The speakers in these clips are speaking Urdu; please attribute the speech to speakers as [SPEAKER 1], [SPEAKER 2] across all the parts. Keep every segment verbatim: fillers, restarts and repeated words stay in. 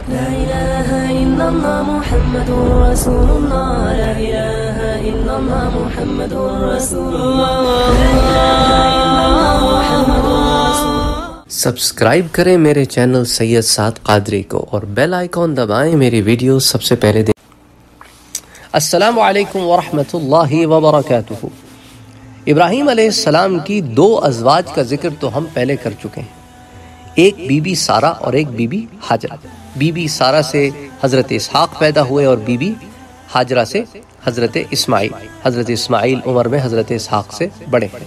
[SPEAKER 1] لا إله إلا الله محمد رسول الله لا إله إلا الله محمد رسول الله لا إله إلا الله محمد رسول الله.
[SPEAKER 2] سبسکرائب کریں میرے چینل سید سعد قادری کو اور بیل آئیکن دبائیں میری ویڈیو سب سے پہلے دیں. السلام علیکم ورحمۃ اللہ وبرکاتہ. ابراہیم علیہ السلام کی دو ازواج کا ذکر تو ہم پہلے کر چکے ہیں، ایک بی بی سارہ اور ایک بی بی ہاجرہ. بی بی سارہ سے حضرت اسحاق پیدا ہوئے اور بی بی ہاجرہ سے حضرت اسماعیل. حضرت اسماعیل عمر میں حضرت اسحاق سے بڑے ہیں.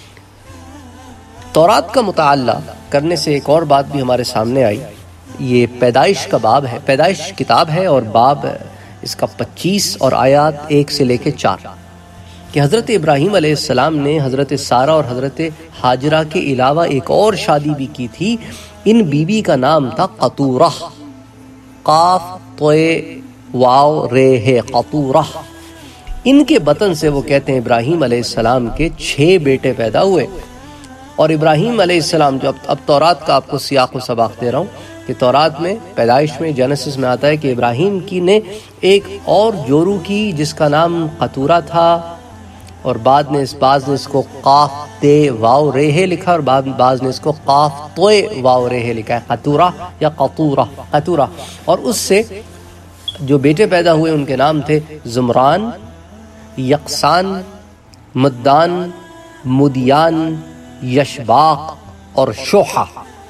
[SPEAKER 2] تورات کا مطالعہ کرنے سے ایک اور بات بھی ہمارے سامنے آئی. یہ پیدائش کا باب ہے، پیدائش کتاب ہے اور باب اس کا پچیس اور آیات ایک سے لے کے چار، کہ حضرت ابراہیم علیہ السلام نے حضرت سارہ اور حضرت ہاجرہ کے علاوہ ایک اور شادی بھی کی تھی. ان بی بی کا نام تھا قطورہ، قاف طوے واو رے ہے، قطورہ. ان کے بطن سے وہ کہتے ہیں ابراہیم علیہ السلام کے چھ بیٹے پیدا ہوئے. اور ابراہیم علیہ السلام جو اب, اب تورات کا آپ کو سیاق و سباق دے رہا ہوں کہ تورات میں پیدائش میں جینیسس میں آتا ہے کہ ابراہیم کی نے ایک اور جورو کی جس کا نام قطورہ تھا، اور بعد نے اس بعض نے اس کو قاف تے واو رے لکھا اور بعد بعض نے اس کو قاف توے واو رے لکھا ہے، قطورہ یا قطورہ قطورہ. اور اس سے جو بیٹے پیدا ہوئے ان کے نام تھے زمران، یقسان، مدان، مدیان، یشباق اور شوحہ.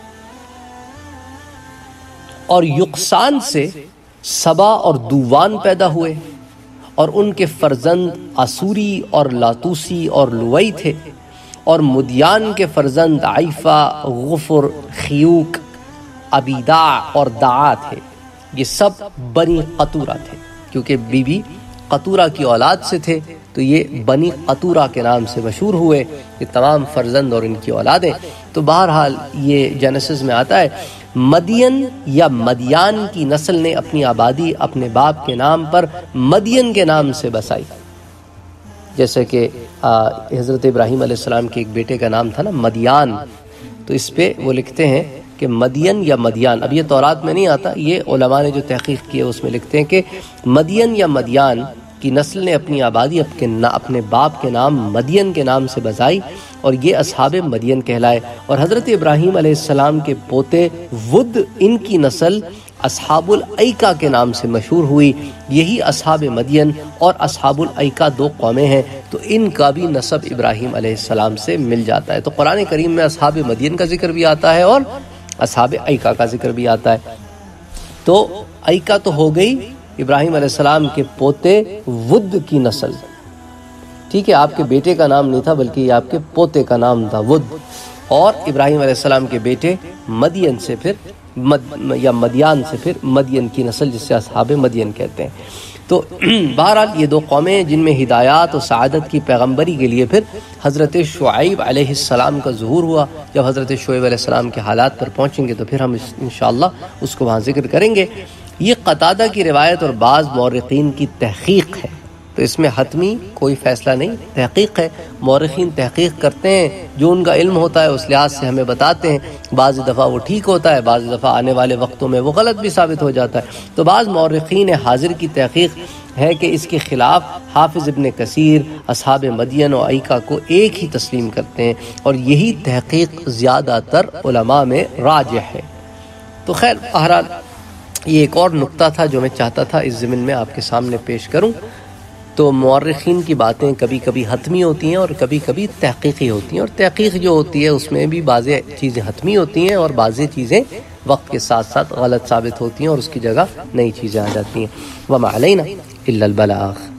[SPEAKER 2] اور یقسان سے سبا اور دوان پیدا ہوئے اور ان کے فرزند اسوری اور لاتوسی اور لوئی تھے. اور مدیان کے فرزند عیفہ، غفر، خیوک، ابیدع اور دعا تھے. یہ سب بنی قطورہ تھے کیونکہ بی بی قطورہ کی اولاد سے تھے تو یہ بنی قطورہ کے نام سے مشہور ہوئے، یہ تمام فرزند اور ان کی اولادیں. تو بہرحال یہ جینیسس میں آتا ہے مدین یا مدیان کی نسل نے اپنی آبادی اپنے باپ کے نام پر مدین کے نام سے بسائی. جیسے کہ حضرت ابراہیم علیہ السلام کے ایک بیٹے کا نام تھا نا مدیان، تو اس پہ وہ لکھتے ہیں کہ مدین یا مدیان. اب یہ تورات میں نہیں آتا، یہ علماء نے جو تحقیق کی ہے اس میں لکھتے ہیں کہ مدین یا مدیان کی نسل نے اپنی آبادی اپنے باپ کے نام مدین کے نام سے بسائی اور یہ اصحاب مدین کہلائے. اور حضرت ابراہیم علیہ السلام کے پوتے ود، ان کی نسل اصحاب الایکا کے نام سے مشہور ہوئی. یہی اصحاب مدین اور اصحاب الایکا دو قومیں ہیں تو ان کا بھی نسب ابراہیم علیہ السلام سے مل جاتا ہے. تو قرآن کریم میں اصحاب مدین کا ذکر بھی آتا ہے اور اصحاب ایکا کا ذکر بھی آتا ہے. تو ایکا تو ہو گئی ابراہیم علیہ السلام کے پوتے ود کی نسل، ٹھیک ہے. آپ کے بیٹے کا نام نہیں تھا بلکہ یہ آپ کے پوتے کا نام تھا ود. اور ابراہیم علیہ السلام کے بیٹے مدین سے پھر مد یا مدیان سے پھر مدین کی نسل جس سے اصحاب مدین کہتے ہیں. تو بہرحال یہ دو قومیں جن میں ہدایات و سعادت کی پیغمبری کے لیے پھر حضرت شعیب علیہ السلام کا ظہور ہوا. جب حضرت شعیب علیہ السلام کے حالات پر پہنچیں گے تو پھر ہم انشاءاللہ اس کو وہاں ذکر کریں گے. یہ قتادہ کی روایت اور بعض مورخین کی تحقیق ہے تو اس میں حتمی کوئی فیصلہ نہیں، تحقیق ہے. مورخین تحقیق کرتے ہیں، جو ان کا علم ہوتا ہے اس لحاظ سے ہمیں بتاتے ہیں. بعض دفعہ وہ ٹھیک ہوتا ہے، بعض دفعہ آنے والے وقتوں میں وہ غلط بھی ثابت ہو جاتا ہے. تو بعض مورخین حاضر کی تحقیق ہے کہ اس کے خلاف حافظ ابن کثیر اصحاب مدین و ایکا کو ایک ہی تسلیم کرتے ہیں اور یہی تحقیق زیادہ تر علماء میں راجح ہے. تو خیر بہرحال یہ ایک اور نقطہ تھا جو میں چاہتا تھا اس ضمن میں آپ کے سامنے پیش کروں. تو مورخین کی باتیں کبھی کبھی حتمی ہوتی ہیں اور کبھی کبھی تحقیقی ہوتی ہیں، اور تحقیق جو ہوتی ہے اس میں بھی بعض چیزیں حتمی ہوتی ہیں اور بعض چیزیں وقت کے ساتھ ساتھ غلط ثابت ہوتی ہیں اور اس کی جگہ نئی چیزیں آ جاتی ہیں. وما علینا الا البلاغ.